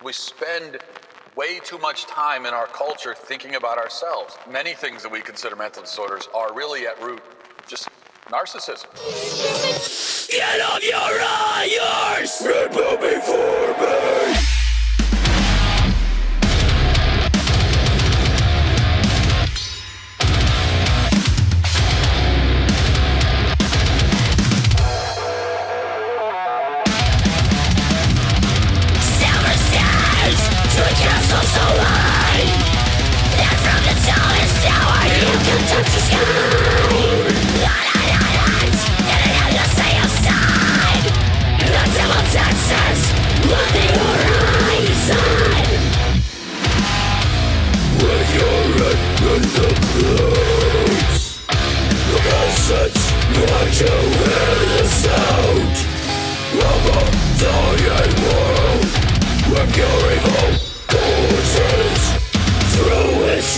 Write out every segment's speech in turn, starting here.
We spend way too much time in our culture thinking about ourselves. Many things that we consider mental disorders are really at root just narcissism. Get off your irons! Remove me for me! So high that from the tallest tower you can touch the sky. And you stay outside the devil taxes on the horizon. When you're in the clouds, look at such what you hear the sound of a dying world. We're curing all forces through its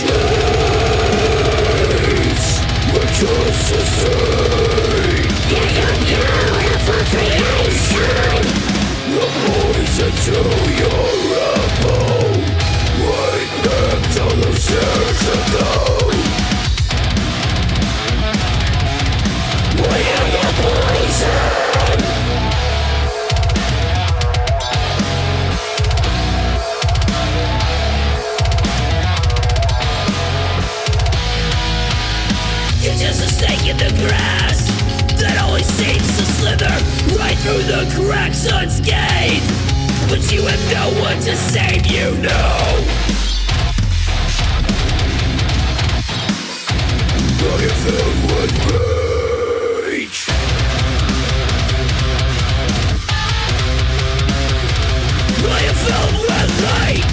waves. We're just the same. You're for creation. The poison to your apple. Right back down those stairs to go. We are the poison. Just a stake in the grass that always seems to slither right through the cracks unscathed. But you have no one to save you, no. I am filled with rage. I am filled with hate.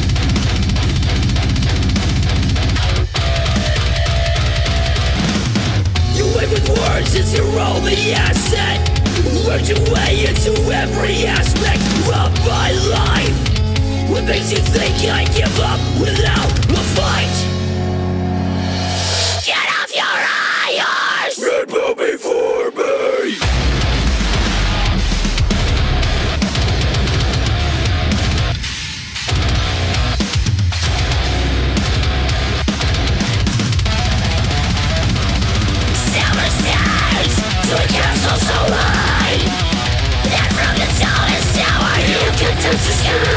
With words is your only asset. Work your way into every aspect of my life. What makes you think I give up without a fight? Get off your irons! Remove me for me! To a castle so high that from the tallest tower you can touch the sky.